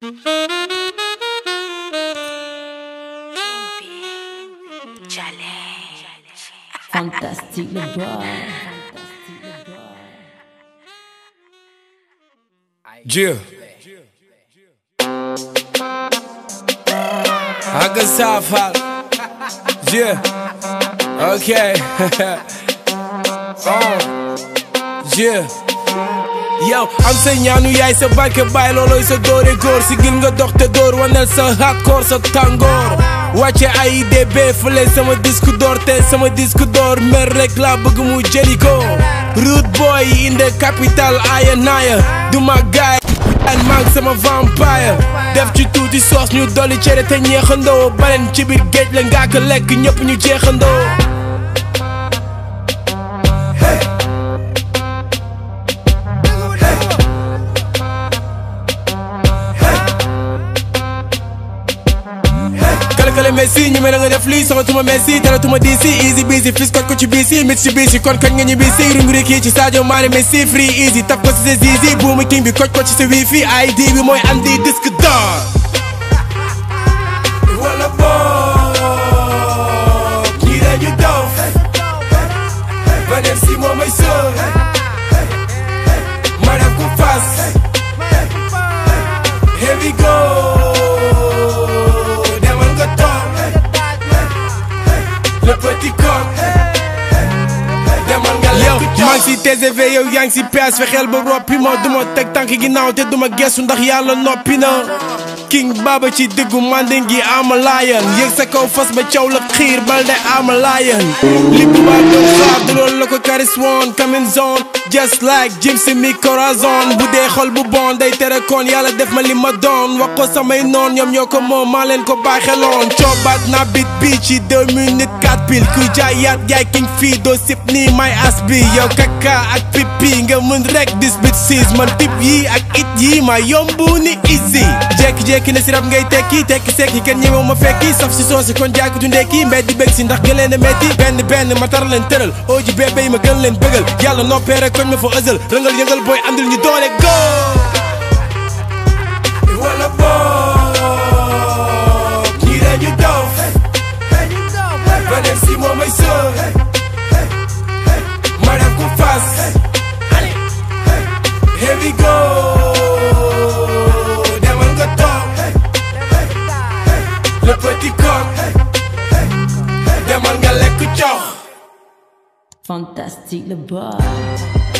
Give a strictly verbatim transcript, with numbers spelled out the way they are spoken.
Fantastic le boy. Yeah. Haga Safal. Yeah. Okay. Oh. Yeah. Yow am sa ñaanu yaay sa barke baay looloy sa doore góor si gil nga dox te door wanel sa hardcore sa tàngoor wàcce ay I D B fële sama disque d'or te sama disque d'or mer rek la bëgg mu jëli ko rude boy in the capital aya naaya du ma gaay an maag sama vampire def ci tuuti soos ñu dolli cere te ñeexandoo baleen ci biir géej la ngaa ko lekk ñëpp ñu jeexandoo kale Messi ñu mel nga def lii soxatuma Messi taratuma D C easy busy fis kot ko ci B C Mitsubishi kon kañ nga ñu B C rungri kii ci Sadio Mané Messi free easy tap ko ci sa zizi buumu king bi koj ko ci sa wifi I D bi mooy andi disque d'or wala boog ñii dañu dof ba dem si moo may sër ma def ko fas here we go le petit coq demal nga yow maa ngi si T G V yow yaa ngi si P S fexeel ba roppi ma duma teg tànk ginnaaw te duma gestu ndax yàlla noppi na king baba ci diggu manding gi ama lion yéeg sa kaw fas ba caw la xiir balde ama lion li bu baa doon xaar du loolu la ko karis woon coming zone just like Jim si mi corazon bu dee xol bu bon day tere koon yàlla def ma li ma doon wax ko samay noon ñoom ñoo ko moom maa leen ko baaxeloon coobaat naa bit bi ci deux minutes quatre pile kuy jaay yaat jaay king fii doo sip nii may as bi yow kaka ak pipi nga mën rek dis bit siis man tip yi ak it yi ma yombu ni easy jekki-jekki ne si rab ngay tekki tekki sekki kenn ñëwew ma fekki saf si soosi kon jaay ko du ndekki mbedd di bég si ndax gën leen a metti benn benn ma tar leen tëral ooji bébé yi ma gën leen bëggal yàlla noppee rek koñ ma fa ësal rëngal yëngal booy andil ñu doole go wala boog ñii dañu dof ba dem si moo may sër ma def ko fas here we go demal nga toog le petit coq demal nga lekk cox Fantastic le boy.